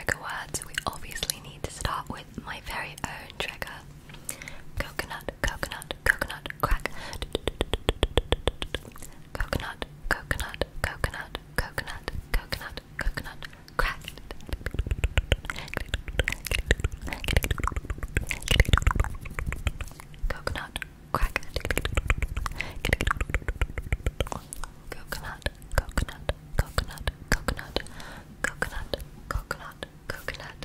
trigger words, we obviously need to start with my very own trigger. Coconut, coconut, coconut, crack. Coconut, coconut, coconut, coconut, coconut, coconut, crack. Coconut, crack. Coconut, coconut, coconut, coconut, coconut, coconut, coconut,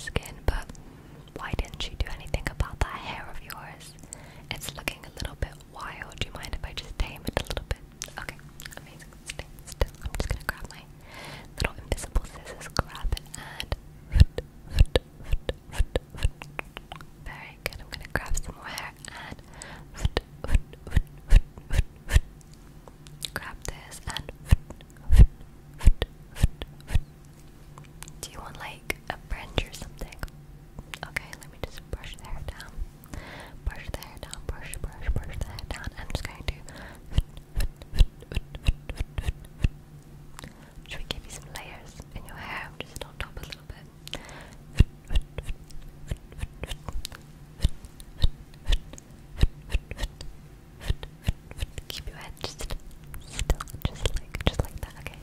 skin, but why didn't you do anything about that hair of yours? It's looking a little bit wild. Do you mind if I just tame it a little bit? Okay, amazing. Stay still. I'm just gonna grab my little invisible scissors, grab it, and very good. I'm gonna grab some more hair and grab this and do you want like a fringe or something? Okay, let me just brush the hair down. Brush the hair down, brush the hair down. I'm just going to should we give you some layers in your hair? Just on top a little bit. Keep your head just still, just like that, okay?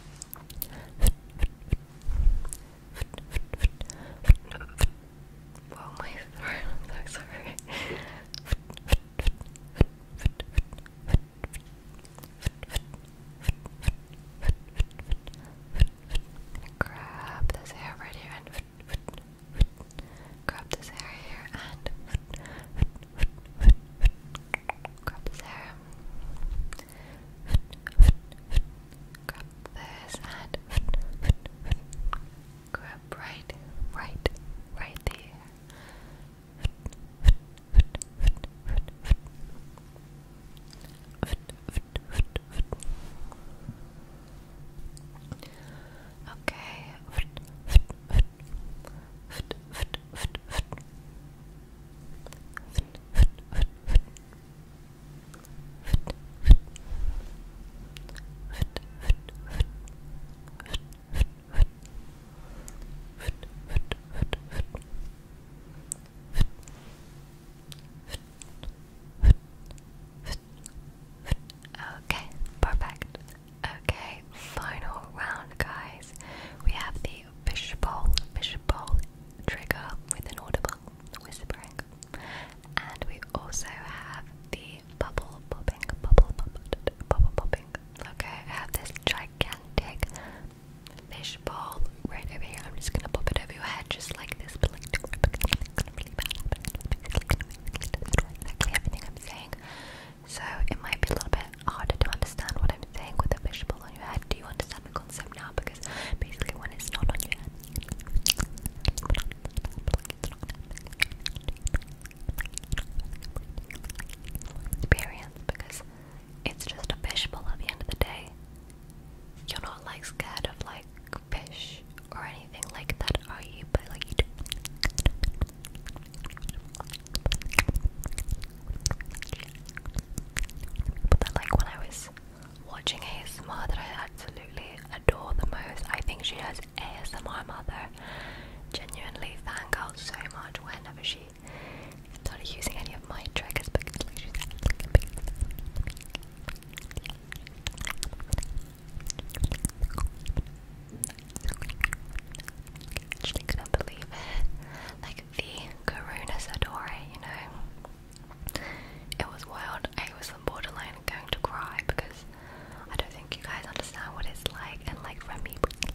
Whoa, my throat, I'm so sorry. Grab this hair right here and grab this hair here and grab this hair. Grab this and grab right there. Okay. Okay, perfect. Okay, final round, guys. We have the fishbowl trigger with inaudible whispering, and we also have the bubble popping. Okay, I have this gigantic fishbowl right over here. I'm just gonna pop it over your head, just like this, but like exactly everything I'm saying. So it might be a little bit harder to understand what I'm saying with a fishbowl on your head. Do you understand the concept now? Because basically when it's not on your head, experience, because it's just a fishbowl at the end of the day. You're not like scared of like fish or anything like that, are you? But like you do. But then like when I was watching ASMR that I absolutely adore the most, I think she has ASMR mother. Genuinely fangirl so much whenever she started using any of my triggers because like she's like a big actually couldn't believe it. Like the Karuna Sadori, you know. It was wild. I was on borderline going to cry because I don't think you guys understand what it's like. And like Remy